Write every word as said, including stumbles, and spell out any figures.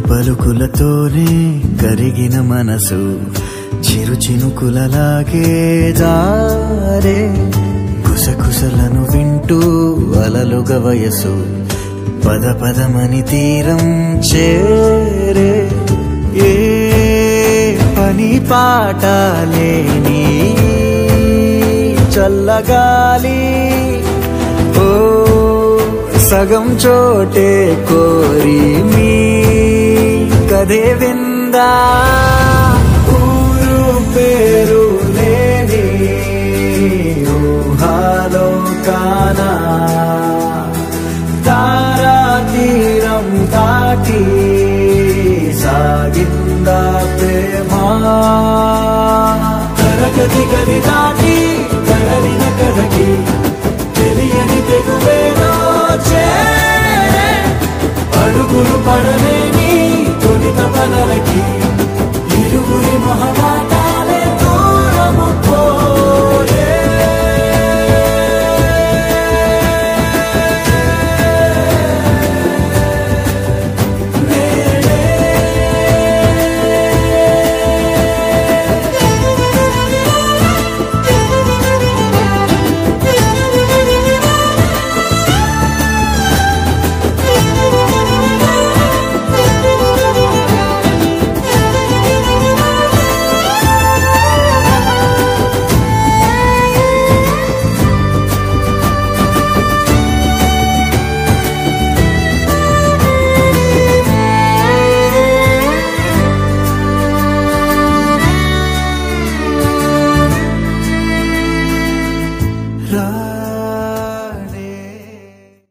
పలుకులతోనే కరిగిన మనసు చిరు చినుకులలాగే జారే కుసకుసలను వింటూ అలలుగ వయసు పద పదమని తీరం చేరే ఏ పని పాట లేని చల్లగాలి ఓ సగం చోటే కోరి మీ కదే విందా ఊరు పేరు లేని